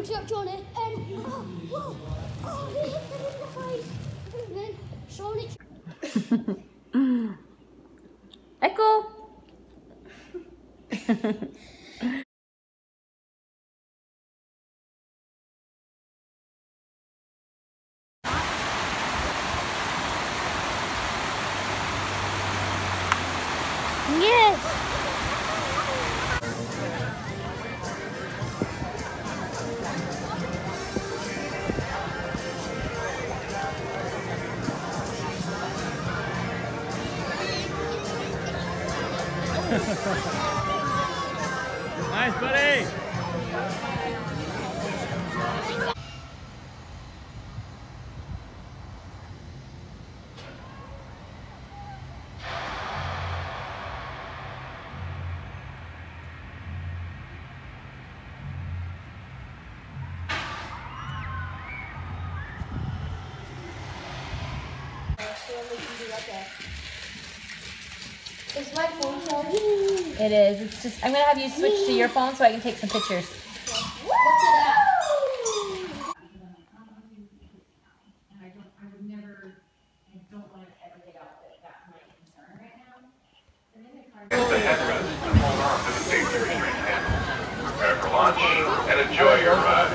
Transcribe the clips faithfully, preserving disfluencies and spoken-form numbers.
Nuke's got Johnny, and oh, whoa, oh, he hit them in the face. And then Sonic. Echo. Yes. Nice, buddy. Is my phone charging? It is. It's just. I'm gonna have you switch to your phone so I can take some pictures. What's it at? Use the headrest and hold on to the safety restraint handle. Prepare for launch and enjoy your ride.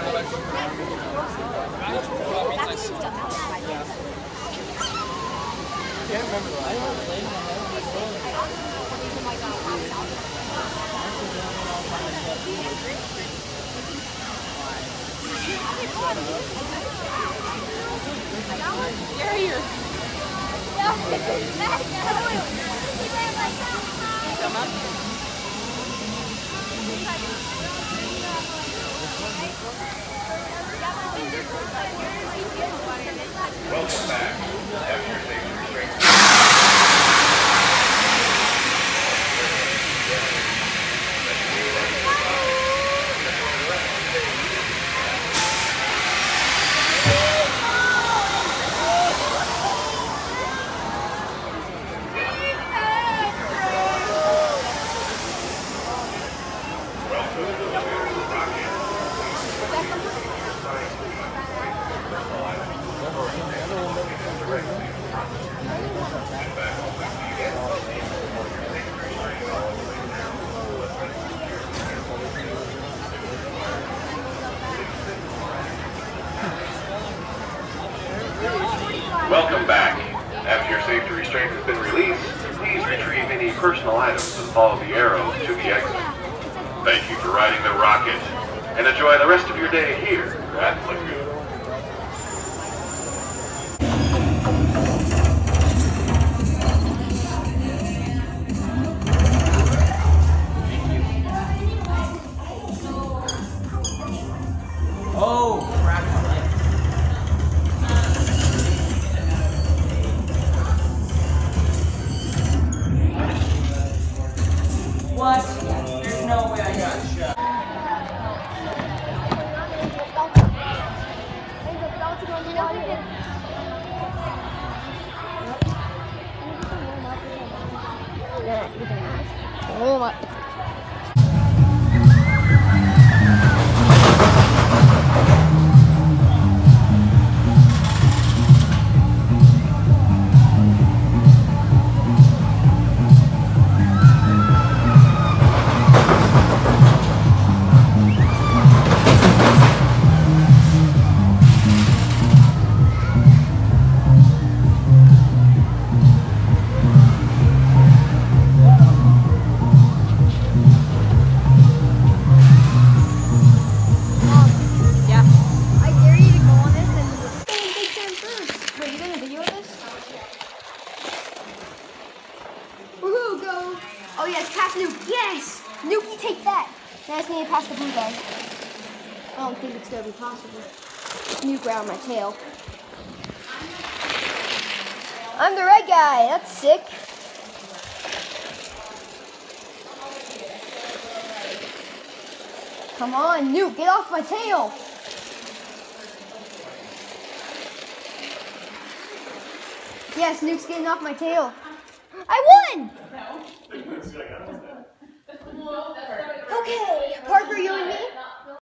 Welcome back. Have your safety restraint. Welcome back. After your safety restraint has been released, please retrieve any personal items and follow the arrows to the exit. Thank you for riding the rocket, and enjoy the rest of your day here at Lagoon. Oh, crap. What? There's no way I got shot. Oh my. Oh yes, pass Nuke. Yes! Nuke, you take that. Now I just need to pass the blue guy. I don't think it's going to be possible. Nuke around my tail. I'm the red guy. That's sick. Come on, Nuke, get off my tail. Yes, Nuke's getting off my tail. I won!